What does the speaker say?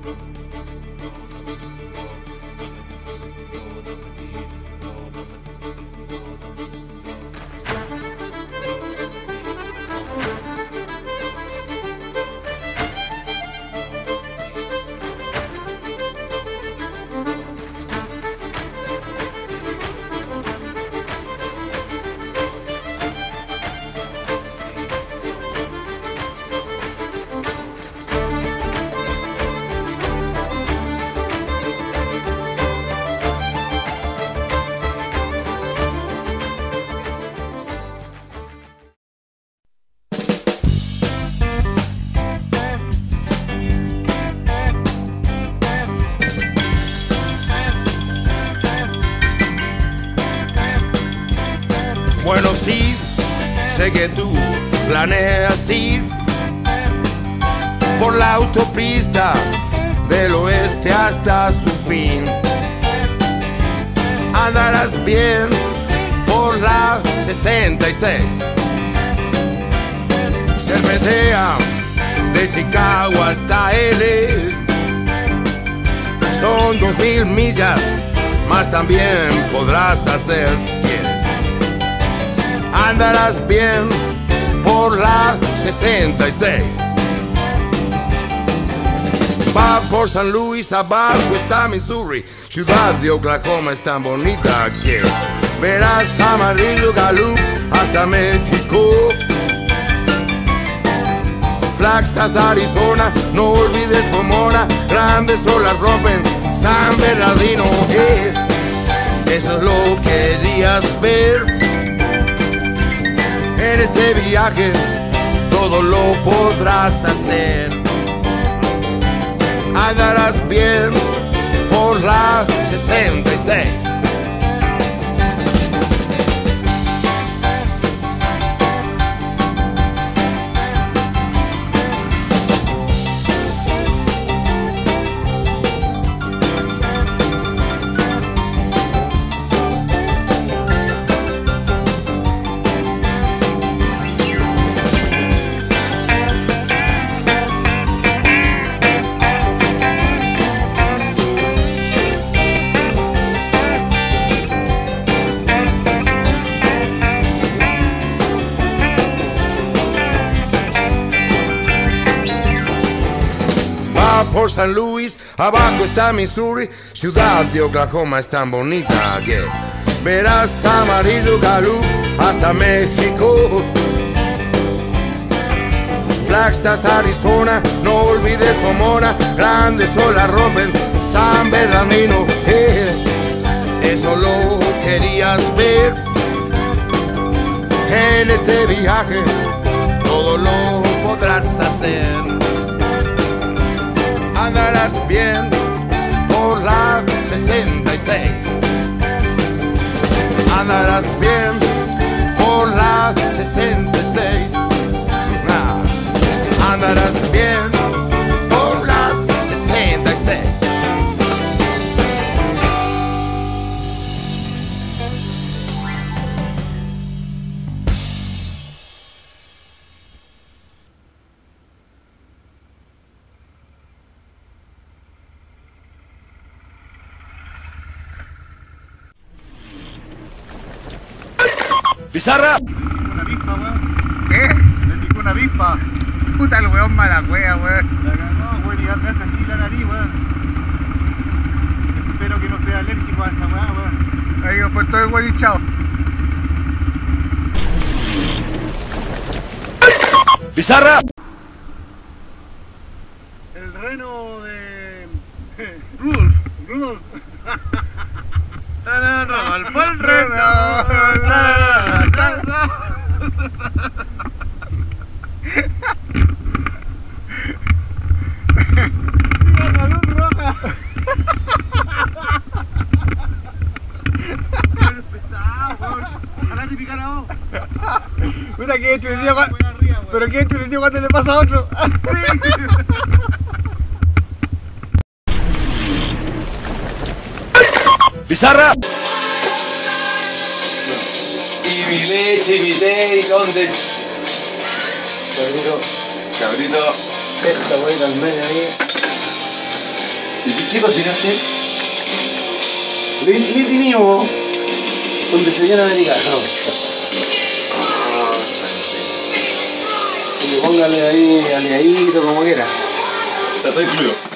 Bueno, sí, sé que tú planeas ir por la autopista del oeste hasta su fin. Andarás bien por la 66. Serpentea de Chicago hasta L. Son 2000 millas, más también podrás hacer si quieres. Andarás bien por la 66. Va por San Luis, abajo está Missouri. Ciudad de Oklahoma es tan bonita que verás Amarillo, Gallup hasta México. Flagstaff, Arizona, no olvides Pomona. Grandes olas rompen San Bernardino. Eso es lo que querías ver. En este viaje todo lo podrás hacer. Andarás bien por la 66. Por San Luis, abajo está Missouri. Ciudad de Oklahoma es tan bonita que verás Amarillo, Gallup hasta México. Flagstaff, Arizona, no olvides Pomona. Grandes olas rompen San Bernardino. Eso lo querías ver. En este viaje todo lo podrás hacer. Andarás bien por la 66. Andarás bien por la 66. Andarás bien por la 66. ¡Pizarra! Una avispa, weón. ¿Qué? Me picó una avispa. Puta el weón mala wea, weón. La cagó, weón, y me hace así la nariz, weón. Espero que no sea alérgico a esa weá, weón. Ahí pues todo el weón hinchado. ¡Pizarra! El reno de... Rudolf. Rudolf. Rodolfo el reno. ¡Balón roja! Pesado, weón. Ojalá te picara vos. Mira que entretenido cuando... Pero que entretenido cuando le pasa a otro. ¡Pizarra! Y mi leche, y mi té, ¿y dónde? Cabrito. Cabrito. Esta wey al medio ahí. ¿Qué cocinaste? Litinio, con desayuno americano. Y póngale ahí aliadito como quiera. Está todo incluido.